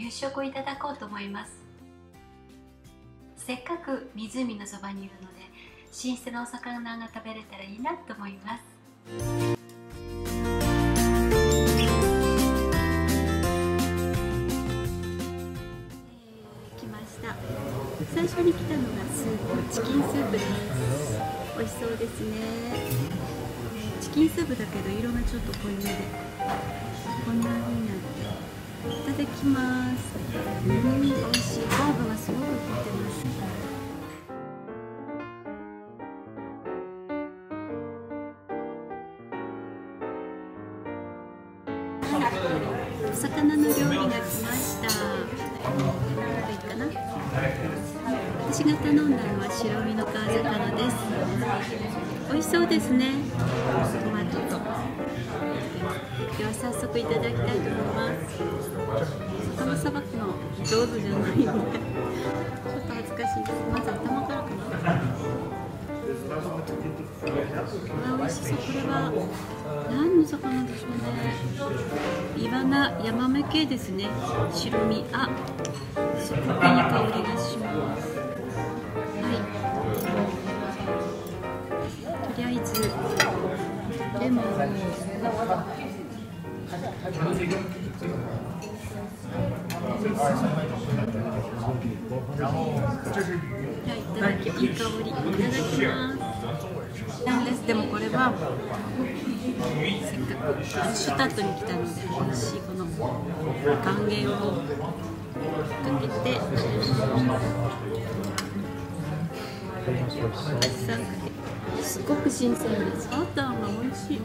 夕食をいただこうと思います。せっかく湖のそばにいるので新鮮なお魚が食べれたらいいなと思います。来ました。最初に来たのがチキンスープです。美味しそうですね。チキンスープだけど色がちょっと濃いめでこんな風になって、いただきます。美味しい。ハーブがすごく効いてます。お魚の料理が来ました。いいかな。私が頼んだのは白身の川魚です。美味しそうですね。トマトと。では早速いただきたいと思います。魚さばくの上手じゃないのでちょっと恥ずかしいです。まず頭からかな。美味しそう。これは何の魚でしょうね。イワナ、ヤマメ系ですね。白身。あ、すごくいい香りがします。はい。とりあえずレモンを。いい香り。いただきます。なんです。でもこれはせっかくシュタットに来たので美味しいこの岩塩をかけてすごく新鮮です。バターが美味しい。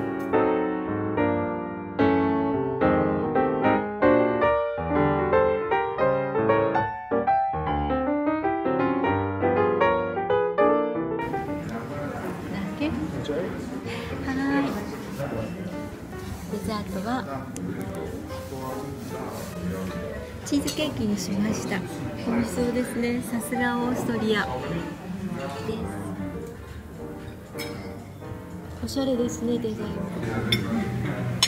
はい。デザートはチーズケーキにしました。美味しそうですね。さすがオーストリアです。おしゃれですね、デザイン。